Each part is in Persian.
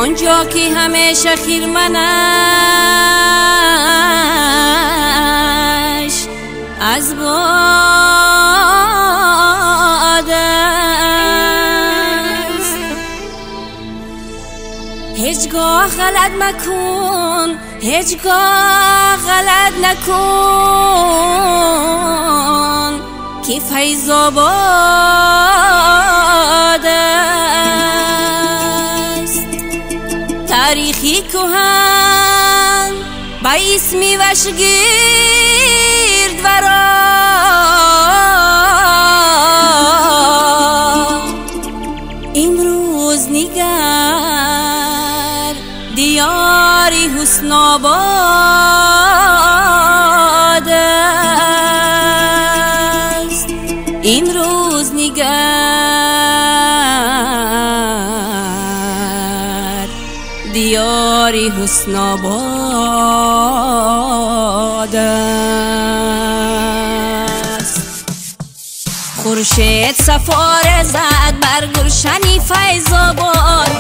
اونجا که همیشه خیرمنش از باد است. هیچگاه غلط مکن، هیچگاه غلط نکن که فیض آباد است. تاریخی کهن با اسمی وشگرد ورا امروز نگر دیاری حسن آباد است. امروز نگر دیاری حسن آباد است. خورشید سفاره زد بر گلشنی فیض آباد،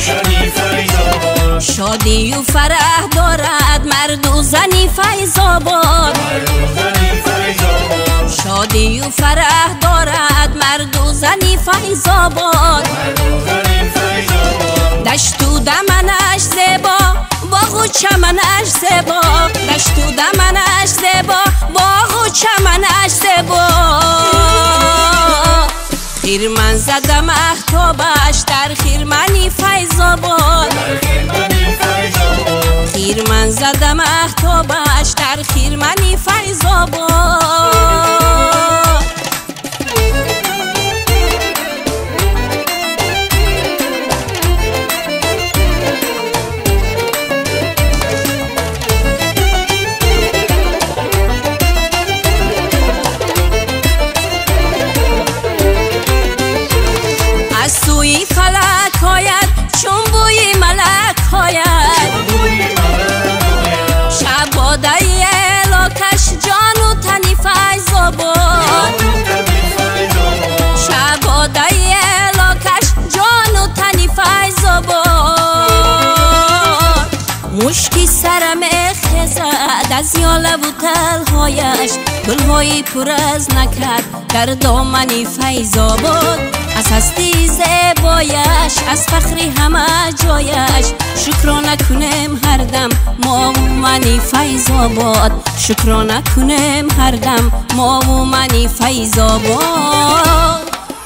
شادی و فرح دارد مرد و زنی فیض آباد. شادی و فرح دارد مرد و زنی فیض آباد. دشت و دمنش زیبا، باغ و چمنش زیبا. دشت و دمنش زیبا، باغ و چمنش زیبا. خیرمن زده مهتابش در خیرمنی فیض آباد. خیرمن زده مهتابش در خیرمنی فیض آباد. از سوی فلک آید چون بوی ملک آید. شب باده الاکش جان و تنی فیض آباد. شب باده الاکش جان و تنی فیض آباد. مشکی سرم خزد از یاله و تلهایش، گلهای پر از نکهت در دامنی فیض آباد. از هستی زیبایش، از فخری همه جایش، شکرانه کنیم هر دم ما و منی فیض آباد. شکرانه کنیم هر دم ما و منی فیض آباد.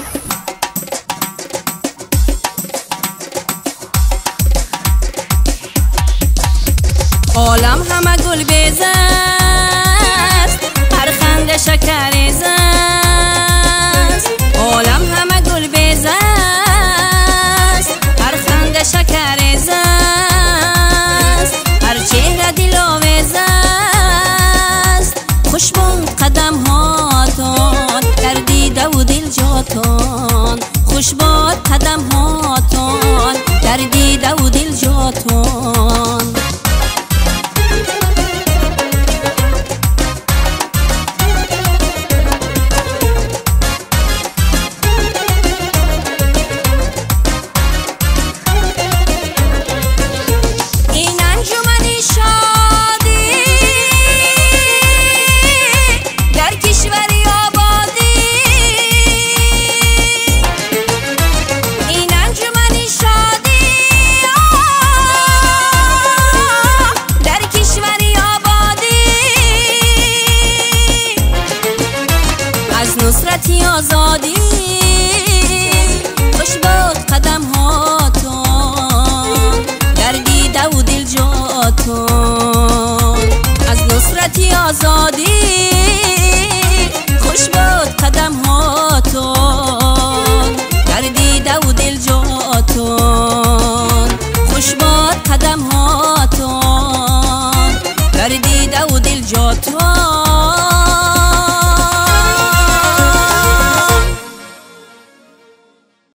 عالم همه گل بیز است، هر خنده شکریز است. عالم همه گل بیز است، هر خنده شکریز است. هر چهره دلآویز است. خوش باد قدم هاتان در دیده و دل جاتان. خوش باد قدم هاتان در دیده و دل جاتان. نصرتی آزادی خوش باد قدم هاتون در دیده و دل جاتون. از نصرتی آزادی خوش باد قدم هاتون در دیده و دل جاتون. خوش باد قدم هاتون در دیده و دل جاتون.